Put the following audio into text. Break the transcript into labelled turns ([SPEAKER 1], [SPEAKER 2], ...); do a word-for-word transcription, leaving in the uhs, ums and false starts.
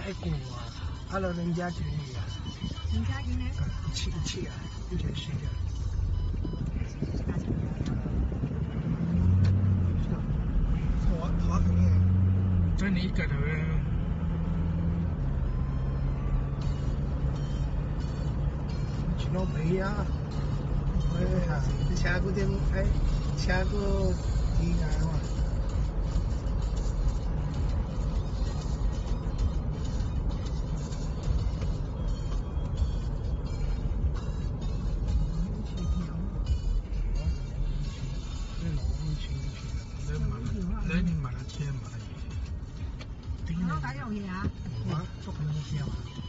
[SPEAKER 1] 太过啊！阿拉人家经理啊，
[SPEAKER 2] 人家经理，
[SPEAKER 1] 嗯，一起一起啊，一起去的。我好肯定。
[SPEAKER 3] 这你个头。
[SPEAKER 1] 去弄杯呀！哎呀，这下个点哎，下个应该嘛。
[SPEAKER 3] 那你买了钱买了衣，
[SPEAKER 2] 我老大要去啊？
[SPEAKER 1] 我做可能些嘛。